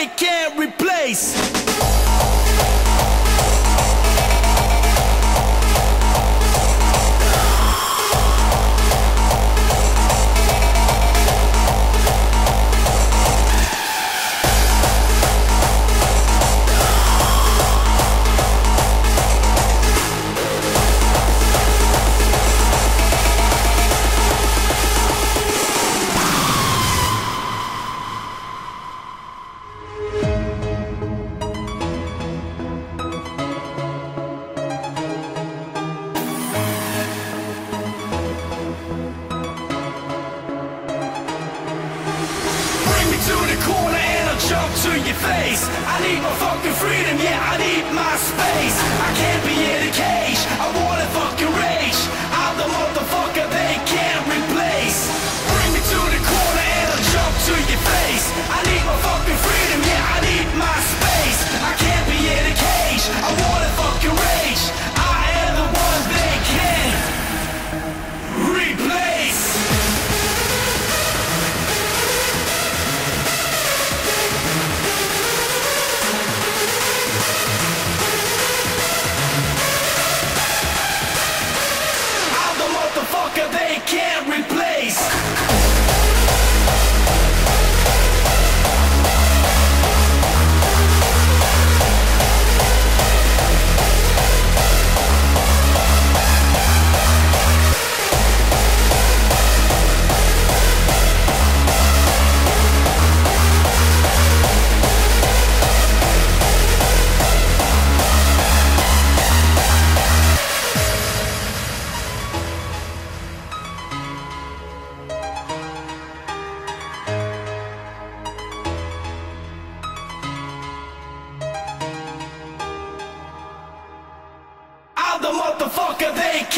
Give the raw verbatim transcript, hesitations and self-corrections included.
they can't replace. To your face, I need my fucking freedom, yeah, I need my space. I can't be in a cage, I wanna fucking rage. I'm the motherfucker they can't replace. Bring me to the corner and I'll jump to your face. I need my fucking freedom, yeah, I need my space. I can't be in a cage, I wanna fucking rage. I am the one they can't replace. They can't replace. The motherfucker they